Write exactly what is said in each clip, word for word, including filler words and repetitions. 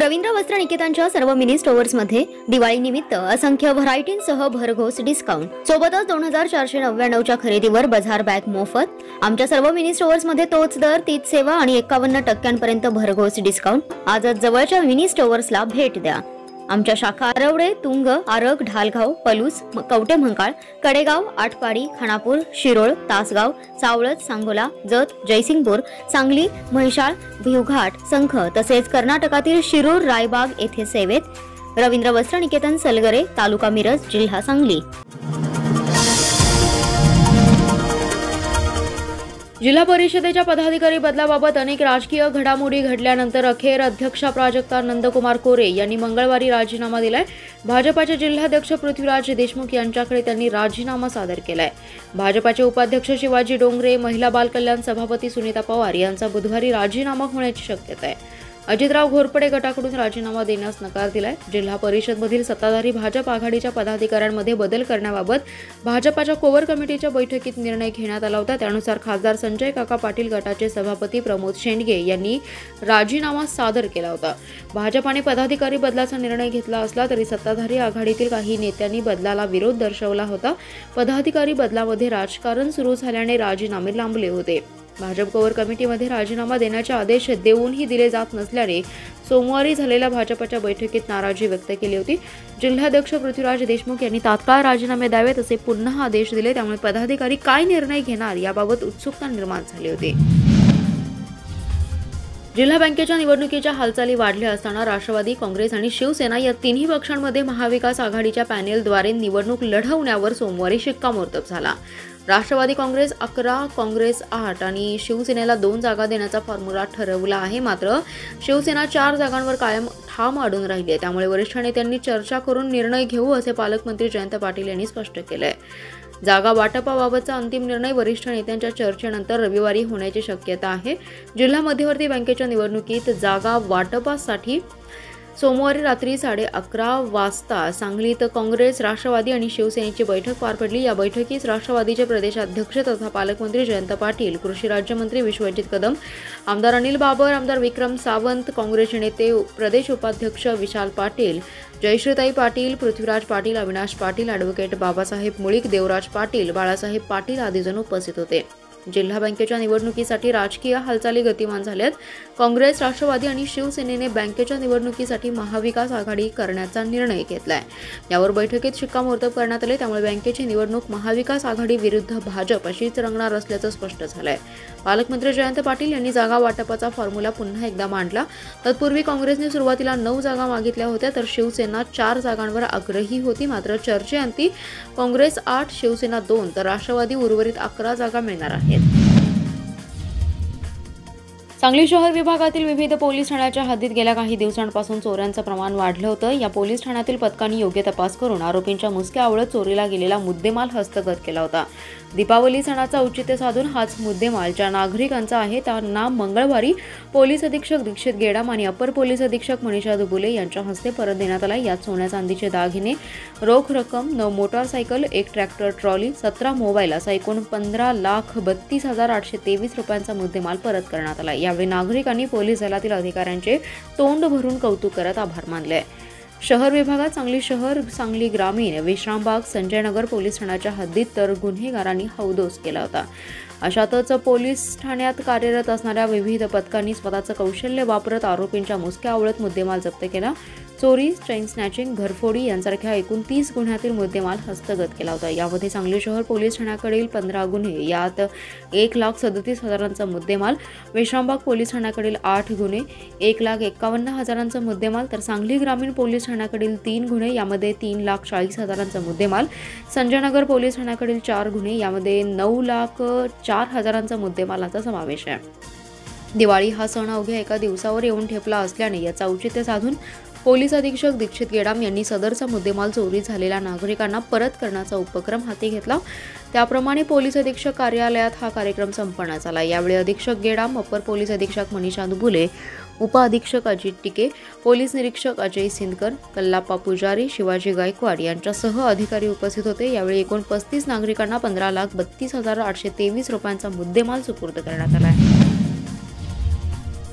रवींद्र वस्त्र निकेतनच्या सर्व मिनी स्टोअर्समध्ये दिवाळी निमित्त असंख्य व्हरायटींसह भरघोस डिस्काउंट। सोबतच दोन हजार चारशे नव्याण्णवच्या खरेदीवर बाजार बॅग मोफत। आमच्या सर्व मिनी स्टोअर्समध्ये तोच दर, तीच सेवा आणि एकावन्न टक्क्यांपर्यंत भरघोस डिस्काउंट। आजच जवळच्या मिनी स्टोअर्सला भेट द्या। आमच्या शाखा आरवडे, तुंग, आरग, ढालगाव, पलूस, कवटे म्हंकाळ, कडेगाव, आटपाडी, खानापूर, शिरोळ, तासगाव, सावळत, सांगोला, जत, जयसिंगपूर, सांगली, म्हैसाळ, भिवघाट, संख तसेच कर्नाटकातील शिरूर, रायबाग येथे सेवेत। रवींद्र वस्त्र निकेतन, सलगरे, तालुका मिरज, जिल्हा सांगली। जिल्हा परिषदेच्या पदाधिकारी बदलाबाबत अनेक राजकीय घडामोडी घडल्यानंतर अखेर अध्यक्षा प्राजक्ता नंदकुमार कोरे यांनी मंगळवारी राजीनामा दिलाय। भाजपाचे जिल्हाध्यक्ष पृथ्वीराज देशमुख यांच्याकडे त्यांनी राजीनामा सादर केलाय। भाजपाचे उपाध्यक्ष शिवाजी डोंगरे, महिला बाल कल्याण सभापती सुनीता पवार यांचा बुधवारी राजीनामा होण्याची शक्यता आहे। अजितराव घोरपडे गटाकडून राजीनामा देण्यास नकार दिलाय। जिल्हा परिषदमधील सत्ताधारी भाजप आघाडीच्या पदाधिकाऱ्यांमध्ये बदल करण्याबाबत भाजपाच्या कोर कमिटीच्या बैठकीत निर्णय घेण्यात आला होता। त्यानुसार खासदार संजय काका पाटील गटाचे सभापती प्रमोद शेंडगे यांनी राजीनामा सादर केला होता। भाजपाने पदाधिकारी बदलाचा निर्णय घेतला असला तरी सत्ताधारी आघाडीतील काही नेत्यांनी बदलाला विरोध दर्शवला होता। पदाधिकारी बदलामध्ये राजकारण सुरू झाल्याने राजीनामे लांबले होते। भाजप कोर कमिटीमध्ये राजीनामा देण्याचे आदेश देऊनही दिले जात नसल्याने सोमवारी झालेल्या भाजपच्या बैठकीत नाराजी व्यक्त केली होती। जिल्हाध्यक्ष पृथ्वीराज देशमुख यांनी तात्काळ राजीनामे द्यावेत असे पुन्हा आदेश दिले। त्यामुळे पदाधिकारी काय निर्णय घेणार याबाबत उत्सुकता निर्माण झाली होती। जिल्हा बँकेच्या निवडणुकीच्या हालचाली वाढल्या असताना राष्ट्रवादी, काँग्रेस आणि शिवसेना या तिन्ही पक्षांमध्ये महाविकास आघाडीच्या पॅनेलद्वारे निवडणूक लढवण्यावर सोमवारी शिक्कामोर्तब झाला। राष्ट्रवादी काँग्रेस अकरा, काँग्रेस आठ आणि शिवसेनेला दोन जागा देण्याचा फॉर्म्युला ठरवला आहे। मात्र शिवसेना चार जागांवर कायम ठाम अडून राहिली आहे। त्यामुळे वरिष्ठ नेत्यांनी चर्चा करून निर्णय घेऊ असे पालकमंत्री जयंत पाटील यांनी स्पष्ट केले आहे। जागा वाटपाबाबतचा अंतिम निर्णय वरिष्ठ नेत्यांच्या चर्चेनंतर रविवारी होण्याची शक्यता आहे। जिल्हा मध्यवर्ती बँकेच्या निवडणुकीत जागा वाटपासाठी सोमवारी रात्री साडे अकरा वाजता सांगलीत काँग्रेस, राष्ट्रवादी आणि शिवसेनेची बैठक पार पडली। या बैठकीस राष्ट्रवादीचे प्रदेशाध्यक्ष तथा पालकमंत्री जयंत पाटील, कृषी राज्यमंत्री विश्वजित कदम, आमदार अनिल बाबर, आमदार विक्रम सावंत, काँग्रेसचे नेते प्रदेश उपाध्यक्ष विशाल पाटील, जयश्रीताई पाटील, पृथ्वीराज पाटील, अविनाश पाटील, ॲडव्होकेट बाबासाहेब मुळीक, देवराज पाटील, बाळासाहेब पाटील आदी जण उपस्थित होते। जिल्हा बँकेच्या निवडणुकीसाठी राजकीय हालचाली गतिमान झाल्यात। काँग्रेस, राष्ट्रवादी आणि शिवसेनेने बँकेच्या निवडणुकीसाठी महाविकास आघाडी करण्याचा निर्णय घेतलाय। यावर बैठकीत शिक्कामोर्तब करण्यात आले। त्यामुळे बँकेची निवडणूक महाविकास आघाडी विरुद्ध भाजप अशीच रंगणार असल्याचं स्पष्ट झालंय। पालकमंत्री जयंत पाटील यांनी जागा वाटपाचा फॉर्म्युला पुन्हा एकदा मांडला। तत्पूर्वी काँग्रेसने सुरुवातीला नऊ जागा मागितल्या होत्या तर शिवसेना चार जागांवर आग्रही होती। मात्र चर्चेअंती काँग्रेस आठ, शिवसेना दोन तर राष्ट्रवादी उर्वरित अकरा जागा मिळणार आहेत। सांगली शहर विभागातील विविध पोलीस ठाण्याच्या हद्दीत गेल्या काही दिवसांपासून चोऱ्यांचं प्रमाण वाढलं होतं। या पोलीस ठाण्यातील पथकांनी योग्य तपास करून आरोपींच्या मुसक्या आवळत चोरीला गेलेला मुद्देमाल हस्तगत केला होता। दीपावली सणाचा औचित्य साधून हाच मुद्देमाल ज्या नागरिकांचा आहे त्यांना मंगळवारी पोलीस अधीक्षक दीक्षित गेडाम आणि अपर पोलीस अधीक्षक मनीषा दुबुले यांच्या हस्ते परत देण्यात आला। यात सोन्या चांदीचे दागिने, रोख रक्कम, नऊ मोटारसायकल, एक ट्रॅक्टर ट्रॉली, सतरा मोबाईल असा एकूण पंधरा लाख बत्तीस हजार आठशे तेवीस रुपयांचा मुद्देमाल परत करण्यात आला। यावेळी नागरिकांनी पोलीस दलातील अधिकाऱ्यांचे तोंड भरून कौतुक करत आभार मानले। शहर विभागात सांगली शहर, सांगली ग्रामीण, विश्रामबाग, संजयनगर पोलीस ठाण्याच्या हद्दीत तर गुन्हेगारांनी हौदोस केला होता। अशातच पोलीस ठाण्यात कार्यरत असणाऱ्या विविध पथकांनी स्वतःचं कौशल्य वापरत आरोपींच्या मुसक्या आवळत मुद्देमाल जप्त केला। चोरी, चेन स्नॅचिंग, घरफोडी यांसारख्या एकूण तीस गुन्ह्यातील मुद्देमाल हस्तगत केला होता। यामध्ये सांगली शहर पोलीस ठाण्याकडील पंधरा गुन्हे, यात एक लाख सदतीस हजारांचा मुद्देमाल, विश्रामबाग पोलीस ठाण्याकडील आठ गुन्हे, एक लाख एक्कावन्न हजारांचा मुद्देमाल, तर सांगली ग्रामीण पोलीस ठाण्याकडील तीन गुन्हे, यामध्ये तीन लाख चाळीस हजारांचा मुद्देमाल, संजयनगर पोलीस ठाण्याकडील चार गुन्हे, यामध्ये नऊ लाख चार हजारांचा मुद्देमालाचा समावेश आहे। दिवाळी हा सण अवघ्या एका दिवसावर येऊन ठेपला असल्याने याचा औचित्य साधून पोलीस अधीक्षक दीक्षित गेडाम यांनी सदरचा मुद्देमाल चोरी झालेल्या नागरिकांना परत करण्याचा उपक्रम हाती घेतला। त्याप्रमाणे पोलीस अधीक्षक कार्यालयात हा कार्यक्रम संपन्न झाला। यावेळी अधीक्षक गेडाम, अपर पोलीस अधीक्षक मनीषा दुबुले, उपअधीक्षक अजित टिके, पोलीस निरीक्षक अजय सिंदकर, कल्लाप्पा पुजारी, शिवाजी गायकवाड यांच्यासह अधिकारी उपस्थित होते। यावेळी एकूण पस्तीस नागरिकांना पंधरा लाख बत्तीस हजार आठशे तेवीस रुपयांचा मुद्देमाल सुपूर्द करण्यात आला आहे।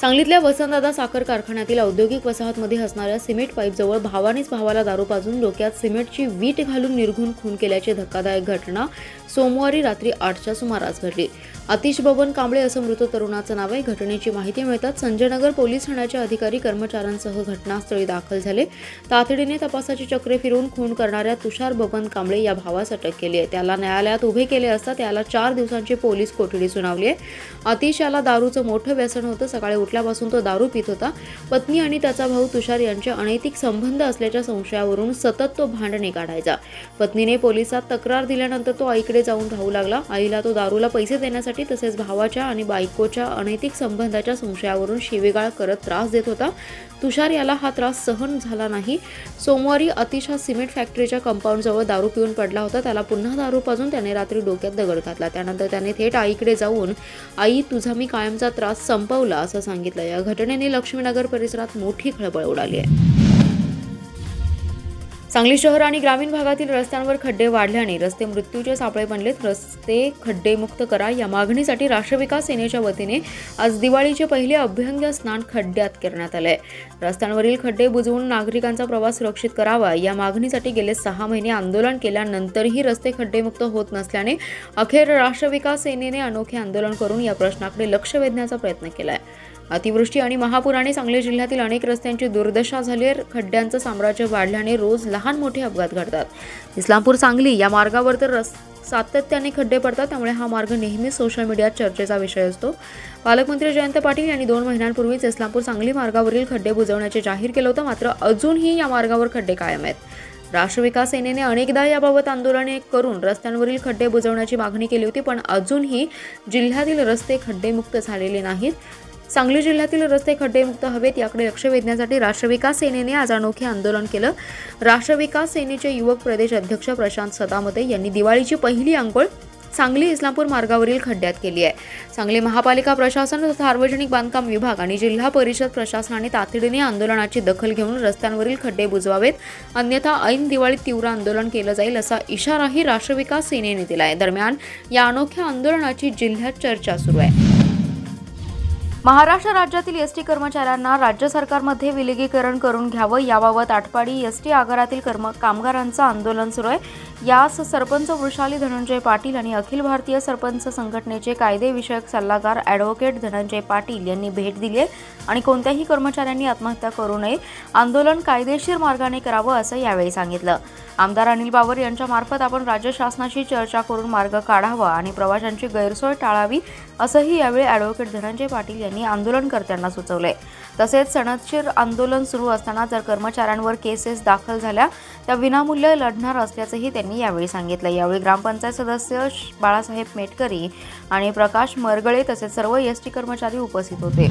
सांगलीतल्या वसंतदादा साखर कारखान्यातील औद्योगिक वसाहतमध्ये असणाऱ्या सिमेंट पाईपजवळ भावानेच भावाला दारू पाजून डोक्यात सिमेंटची वीट घालून निर्घुण खून केल्याची धक्कादायक घटना सोमवारी रात्री आठच्या सुमारास घडली. आतिश बबन कांबळे असं मृत तरुणाचं नाव आहे. घटनेची माहिती मिळताच संजयनगर पोलीस ठाण्याचे अधिकारी कर्मचाऱ्यांसह घटनास्थळी दाखल झाले. तातडीने तपासाची चक्रे फिरवून खून करणाऱ्या तुषार बबन कांबळे या भावास अटक केली आहे. त्याला न्यायालयात उभे केले असता त्याला चार दिवसांची पोलीस कोठडी सुनावली आहे. आतिश याला दारूचं मोठं व्यसन होतं. सकाळी उठल्यापासून तो दारू पित होता. पत्नी आणि त्याचा भाऊ तुषार यांचे अनैतिक संबंध असल्याच्या संशयावरून सतत तो भांडणे काढायचा. पत्नीने पोलिसात तक्रार दिल्यानंतर तो आईकडे जाऊन राहू लागला. आईला तो दारूला पैसे देण्यासाठी तसेच भावाच्या आणि बायकोच्या अनैतिक संबंधाच्या संशयावरून शिवीगाळ करत त्रास देत होता. तुषार याला हा त्रास सहन झाला नाही. सोमवारी आतिश हा सिमेंट फॅक्टरीच्या कंपाऊंडजवळ दारू पिऊन पडला होता. त्याला पुन्हा दारू पाजून त्याने रात्री डोक्यात दगड घातला. त्यानंतर त्याने थेट आईकडे जाऊन आई तुझा मी कायमचा त्रास संपवला असं सांगितलं. या घटनेने लक्ष्मीनगर परिसरात मोठी खळबळ उडाली आहे. सांगली शहर आणि ग्रामीण भागातील रस्त्यांवर खड्डे वाढल्याने रस्ते मृत्यूचे सापळे बनलेत. रस्ते खड्डेमुक्त करा या मागणीसाठी राष्ट्रविकास सेनेच्या वतीने आज दिवाळीचे पहिले अभ्यंग स्नान खड्ड्यात करण्यात आले. रस्त्यांवरील खड्डे बुजवून नागरिकांचा प्रवास सुरक्षित करावा या मागणीसाठी गेले सहा महिने आंदोलन केल्यानंतरही रस्ते खड्डेमुक्त होत नसल्याने अखेर राष्ट्रविकास सेनेने अनोखे आंदोलन करून या प्रश्नाकडे लक्ष वेधण्याचा प्रयत्न केला आहे. अतिवृष्टी आणि महापुराने सांगली जिल्ह्यातील अनेक रस्त्यांची दुर्दशा झाली आहे. खड्ड्यांचं साम्राज्य वाढल्याने रोज लहान मोठे अपघात घडतात. इस्लामपूर सांगली या मार्गावर तर सातत्याने खड्डे पडतात. त्यामुळे हा मार्ग नेहमीच सोशल मीडियात चर्चेचा विषय असतो. पालकमंत्री जयंत पाटील यांनी दोन महिन्यांपूर्वीच इस्लामपूर सांगली मार्गावरील खड्डे बुजवण्याचे जाहीर केले होते. मात्र अजूनही या मार्गावर खड्डे कायम आहेत. राष्ट्रविकास सेनेने अनेकदा याबाबत आंदोलने करून रस्त्यांवरील खड्डे बुजवण्याची मागणी केली होती, पण अजूनही जिल्ह्यातील रस्ते खड्डेमुक्त झालेले नाहीत. सांगली जिल्ह्यातील रस्ते खड्डेमुक्त हवेत याकडे लक्ष वेधण्यासाठी राष्ट्रविकास सेनेने आज अनोखे आंदोलन केलं. राष्ट्रविकास सेनेचे युवक प्रदेश अध्यक्ष प्रशांत सदामते यांनी दिवाळीची पहिली अंघोळ सांगली इस्लामपूर मार्गावरील खड्ड्यात केली आहे. सांगली महापालिका प्रशासन, सार्वजनिक बांधकाम विभाग आणि जिल्हा परिषद प्रशासनाने तातडीने आंदोलनाची दखल घेऊन रस्त्यांवरील खड्डे बुजवावेत, अन्यथा ऐन दिवाळीत तीव्र आंदोलन केलं जाईल असा इशाराही राष्ट्रविकास सेनेने दिला आहे. दरम्यान या अनोख्या आंदोलनाची जिल्ह्यात चर्चा सुरू आहे. महाराष्ट्र राज्यातील एसटी कर्मचाऱ्यांना राज्य सरकारमध्ये विलगीकरण करून घ्यावं याबाबत आटपाडी एसटी आगारातील कर्म कामगारांचं आंदोलन सुरू आहे. यास सरपंच वृषाली धनंजय पाटील आणि अखिल भारतीय सरपंच संघटनेचे कायदेविषयक सल्लागार ॲडव्होकेट धनंजय पाटील यांनी भेट दिली आहे आणि कोणत्याही कर्मचाऱ्यांनी आत्महत्या करू नये, आंदोलन कायदेशीर मार्गाने करावं असं यावेळी सांगितलं. आमदार अनिल बाबर यांच्या मार्फत आपण राज्य शासनाशी चर्चा करून मार्ग काढावा आणि प्रवाशांची गैरसोय टाळावी असंही यावेळी ॲडव्होकेट धनंजय पाटील यांनी आंदोलनकर्त्यांना सुचवलंय. तसेच सनदशीर आंदोलन सुरू असताना जर कर्मचाऱ्यांवर केसेस दाखल झाल्या त्या विनामूल्य लढणार असल्याचंही त्यांनी यावेळी सांगितलं. यावेळी ग्रामपंचायत सदस्य बाळासाहेब मेटकरी आणि प्रकाश मरगळे तसेच सर्व एसटी कर्मचारी उपस्थित होते.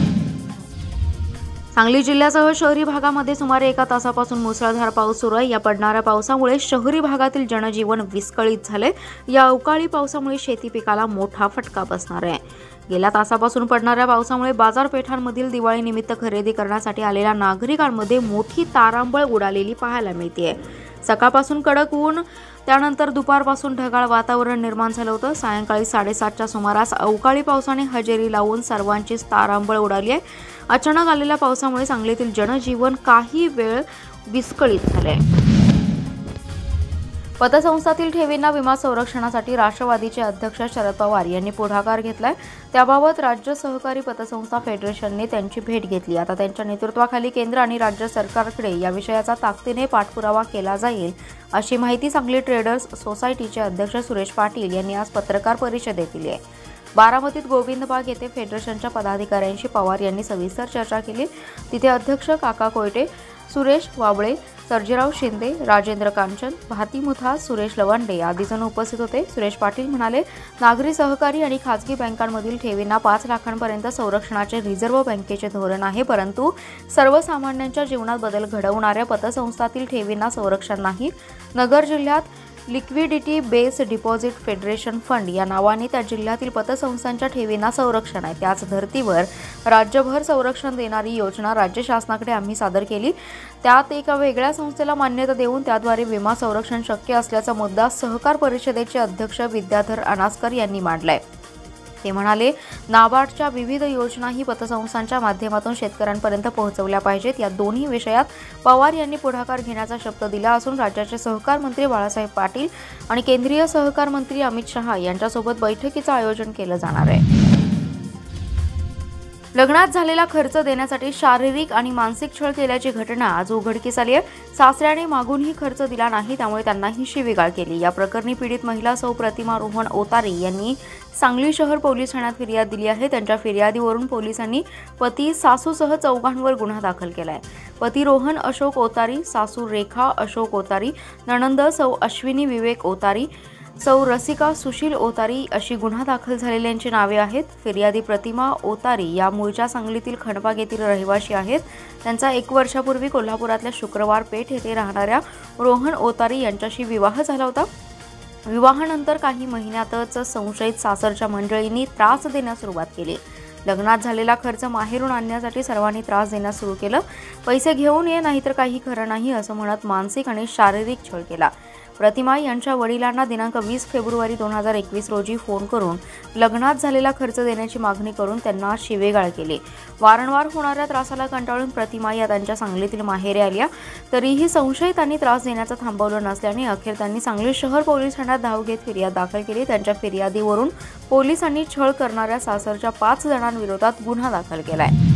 सांगली जिल्ह्यासह शहरी भागामध्ये सुमारे एका तासापासून मुसळधार पाऊस सुरू आहे. या पडणाऱ्या पावसामुळे शहरी भागातील जनजीवन विस्कळीत झाले. या अवकाळी पावसामुळे शेती पिकाला मोठा फटका बसणार आहे. गेल्या तासापासून पडणाऱ्या पावसामुळे बाजारपेठांमधील दिवाळीनिमित्त खरेदी करण्यासाठी आलेल्या नागरिकांमध्ये मोठी तारांबळ उडालेली पाहायला मिळते. सकाळपासून कडक ऊन, त्यानंतर दुपारपासून ढगाळ वातावरण निर्माण झालं होतं. सायंकाळी साडेसातच्या सुमारास अवकाळी पावसाने हजेरी लावून सर्वांचीच तारांबळ उडाली आहे. अचानक आलेल्या पावसामुळे सांगलीतील जनजीवन काही वेळ विस्कळीत झाले. पतसंस्थातील ठेवींना विमा संरक्षणासाठी राष्ट्रवादीचे अध्यक्ष शरद पवार यांनी पुढाकार घेतलाय. त्याबाबत राज्य सहकारी पतसंस्था फेडरेशनने त्यांची भेट घेतली. आता त्यांच्या नेतृत्वाखाली केंद्र आणि राज्य सरकारकडे या विषयाचा ताकदीने पाठपुरावा केला जाईल अशी माहिती सांगली ट्रेडर्स सोसायटीचे अध्यक्ष सुरेश पाटील यांनी आज पत्रकार परिषदेत दिली आहे. बारामतीत गोविंदबाग येथे फेडरेशनच्या पदाधिकाऱ्यांशी पवार यांनी सविस्तर चर्चा केली. तिथे अध्यक्ष काका कोयटे, सुरेश वाबळे, सर्जेराव शिंदे, राजेंद्र कांचन, भारती मुथा, सुरेश लवंडे आदी जण उपस्थित होते. सुरेश पाटील म्हणाले, नागरी सहकारी आणि खासगी बँकांमधील ठेवींना पाच लाखांपर्यंत संरक्षणाचे रिझर्व्ह बँकेचे धोरण आहे, परंतु सर्वसामान्यांच्या जीवनात बदल घडवणाऱ्या पतसंस्थातील ठेवींना संरक्षण नाही. नगर जिल्ह्यात liquidity base deposit federation fund या नावाने त्या जिल्ह्यातील पतसंस्थांच्या ठेवींना संरक्षण आहे. त्याच धर्तीवर राज्यभर संरक्षण देणारी योजना राज्य शासनाकडे आम्ही सादर केली. त्यात एका वेगळ्या संस्थेला मान्यता देऊन त्याद्वारे विमा संरक्षण शक्य असल्याचा मुद्दा सहकार परिषदेचे अध्यक्ष विद्याधर अनास्कर यांनी मांडलाय. ते म्हणाले, नाबार्डच्या विविध योजनाही पतसंस्थांच्या माध्यमातून शेतकऱ्यांपर्यंत पोहोचवल्या पाहिजेत. या दोन्ही विषयात पवार यांनी पुढाकार घेण्याचा शब्द दिला असून राज्याचे सहकार मंत्री बाळासाहेब पाटील आणि केंद्रीय सहकार मंत्री अमित शहा यांच्यासोबत बैठकीचं आयोजन केलं जाणार आहे. लग्नात झालेला खर्च देण्यासाठी शारीरिक आणि मानसिक छळ केल्याची घटना आज उघडकीस आली आहे. सासऱ्याने मागूनही खर्च दिला नाही, त्यामुळे त्यांनाही शिवीगाळ केली. या प्रकरणी पीडित महिला सौ प्रतिमा रोहन ओतारी यांनी सांगली शहर पोलीस ठाण्यात फिर्याद दिली आहे. त्यांच्या फिर्यादीवरून पोलिसांनी पती सासूसह चौघांवर गुन्हा दाखल केला आहे. पती रोहन अशोक ओतारी, सासू रेखा अशोक ओतारी, नणंद सौ अश्विनी विवेक ओतारी, सौ रसिका सुशील ओतारी अशी गुन्हा दाखल झालेल्यांची नावे आहेत. फिर्यादी प्रतिमा ओतारी या मूळच्या सांगलीतील खंडबाग येथील रहिवासी आहेत. त्यांचा एक वर्षापूर्वी कोल्हापुरातल्या शुक्रवार पेठ येथे राहणाऱ्या रोहन ओतारी यांच्याशी विवाह झाला होता. विवाहानंतर काही महिन्यातच संशयित सासरच्या मंडळींनी त्रास देण्यास सुरुवात केली. लग्नात झालेला खर्च माहेरून आणण्यासाठी सर्वांनी त्रास देण्यास सुरू केलं. पैसे घेऊन ये, नाहीतर काही खरं नाही असं म्हणत मानसिक आणि शारीरिक छळ केला. प्रतिमा यांच्या वडिलांना दिनांक वीस फेब्रुवारी दोन हजार एकवीस रोजी फोन करून लग्नात झालेला खर्च देण्याची मागणी करून त्यांना शिवेगाळ केली. वारंवार होणाऱ्या त्रासाला कंटाळून प्रतिमा या त्यांच्या सांगलीतील माहेरी आल्या. तरीही संशयितांनी त्रास देण्याचं थांबवलं नसल्याने अखेर त्यांनी सांगली शहर पोलीस ठाण्यात धाव घेत फिर्याद दाखल केली. त्यांच्या फिर्यादीवरून पोलिसांनी छळ करणाऱ्या सासरच्या पाच जणांविरोधात गुन्हा दाखल केलाय.